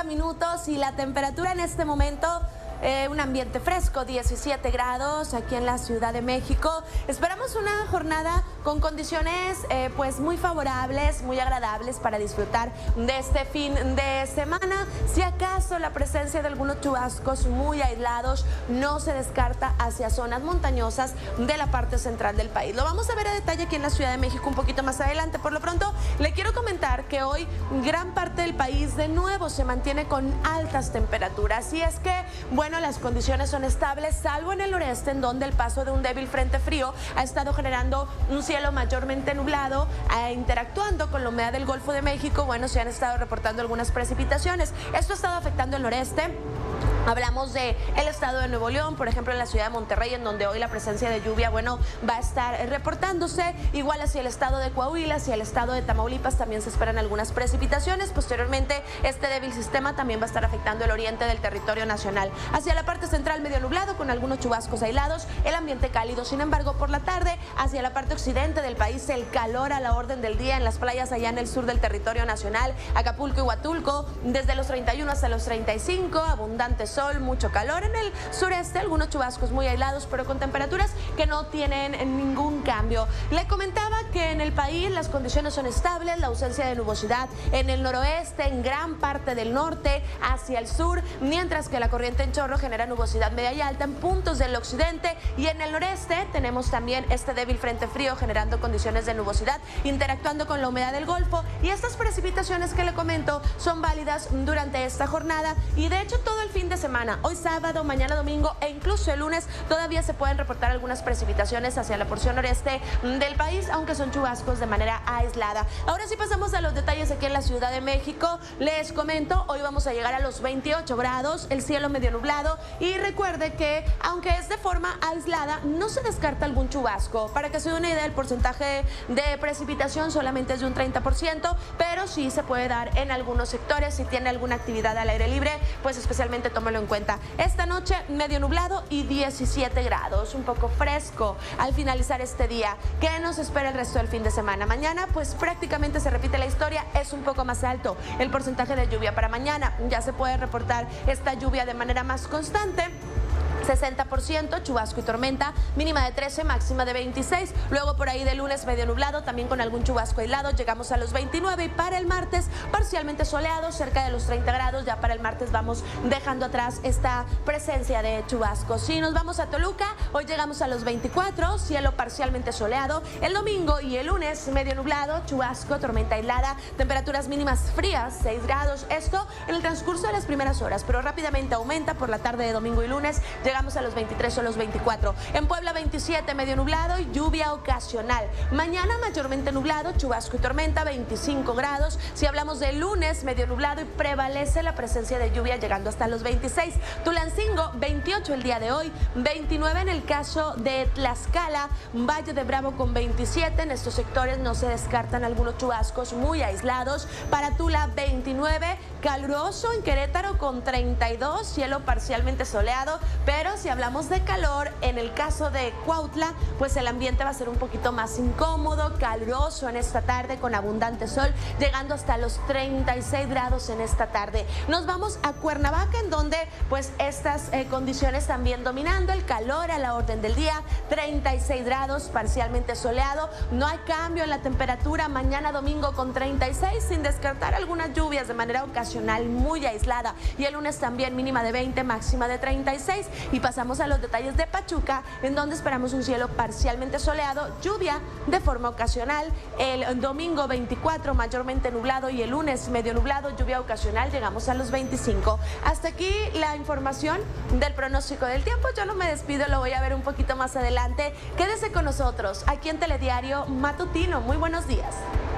30 minutos y la temperatura en este momento, un ambiente fresco, 17 grados aquí en la Ciudad de México. Esperamos una jornada con condiciones pues muy favorables, muy agradables para disfrutar de este fin de semana. Si acaso la presencia de algunos chubascos muy aislados no se descarta hacia zonas montañosas de la parte central del país. Lo vamos a ver a detalle aquí en la Ciudad de México un poquito más adelante. Por lo pronto, le quiero comentar que hoy gran parte del país de nuevo se mantiene con altas temperaturas. Y es que, bueno, las condiciones son estables, salvo en el noreste, en donde el paso de un débil frente frío ha estado generando un cielo mayormente nublado, interactuando con la humedad del Golfo de México. Bueno, se han estado reportando algunas precipitaciones. Esto ha estado afectando el noreste. Hablamos de el estado de Nuevo León, por ejemplo, en la ciudad de Monterrey, en donde hoy la presencia de lluvia, bueno, va a estar reportándose. Igual hacia el estado de Coahuila, hacia el estado de Tamaulipas también se esperan algunas precipitaciones. Posteriormente, este débil sistema también va a estar afectando el oriente del territorio nacional. Hacia la parte central, medio nublado, con algunos chubascos aislados, el ambiente cálido. Sin embargo, por la tarde, hacia la parte occidente del país, el calor a la orden del día en las playas allá en el sur del territorio nacional, Acapulco y Huatulco, desde los 31 hasta los 35, abundantes sol, mucho calor. En el sureste, algunos chubascos muy aislados, pero con temperaturas que no tienen ningún cambio. Le comentaba que en el país las condiciones son estables, la ausencia de nubosidad en el noroeste, en gran parte del norte, hacia el sur, mientras que la corriente en chorro genera nubosidad media y alta en puntos del occidente, y en el noreste tenemos también este débil frente frío generando condiciones de nubosidad, interactuando con la humedad del Golfo, y estas precipitaciones que le comento son válidas durante esta jornada y de hecho todo el fin de semana. Hoy sábado, mañana domingo e incluso el lunes todavía se pueden reportar algunas precipitaciones hacia la porción noreste del país, aunque son chubascos de manera aislada. Ahora sí pasamos a los detalles aquí en la Ciudad de México. Les comento, hoy vamos a llegar a los 28 grados, el cielo medio nublado, y recuerde que aunque es de forma aislada, no se descarta algún chubasco. Para que se dé una idea, el porcentaje de precipitación solamente es de un 30%, pero sí se puede dar en algunos sectores. Si tiene alguna actividad al aire libre, pues especialmente tómelo en cuenta. Esta noche medio nublado y 17 grados, un poco fresco al finalizar este día. ¿Qué nos espera el resto del fin de semana? Mañana pues prácticamente se repite la historia, es un poco más alto el porcentaje de lluvia para mañana. Ya se puede reportar esta lluvia de manera más constante. 60%, chubasco y tormenta, mínima de 13, máxima de 26. Luego por ahí de lunes medio nublado, también con algún chubasco aislado, llegamos a los 29, y para el martes parcialmente soleado, cerca de los 30 grados. Ya para el martes vamos dejando atrás esta presencia de chubascos. Si nos vamos a Toluca, hoy llegamos a los 24, cielo parcialmente soleado. El domingo y el lunes medio nublado, chubasco, tormenta aislada, temperaturas mínimas frías, 6 grados. Esto en el transcurso de las primeras horas, pero rápidamente aumenta por la tarde de domingo y lunes. Llegamos a los 23 o los 24. En Puebla 27, medio nublado y lluvia ocasional. Mañana mayormente nublado, chubasco y tormenta, 25 grados. Si hablamos de lunes, medio nublado y prevalece la presencia de lluvia llegando hasta los 26. Tulancingo 28 el día de hoy, 29 en el caso de Tlaxcala, Valle de Bravo con 27. En estos sectores no se descartan algunos chubascos muy aislados. Para Tula 29, caluroso en Querétaro con 32, cielo parcialmente soleado, pero si hablamos de calor, en el caso de Cuautla, pues el ambiente va a ser un poquito más incómodo, caluroso en esta tarde con abundante sol, llegando hasta los 36 grados en esta tarde. Nos vamos a Cuernavaca, en donde pues estas condiciones también dominando, el calor a la orden del día, 36 grados, parcialmente soleado, no hay cambio en la temperatura. Mañana domingo con 36, sin descartar algunas lluvias de manera ocasional muy aislada, y el lunes también mínima de 20, máxima de 36. Y pasamos a los detalles de Pachuca, en donde esperamos un cielo parcialmente soleado, lluvia de forma ocasional. El domingo 24 mayormente nublado y el lunes medio nublado, lluvia ocasional, llegamos a los 25. Hasta aquí la información del pronóstico del tiempo. Yo no me despido, lo voy a ver un poquito más adelante. Quédese con nosotros aquí en Telediario Matutino. Muy buenos días.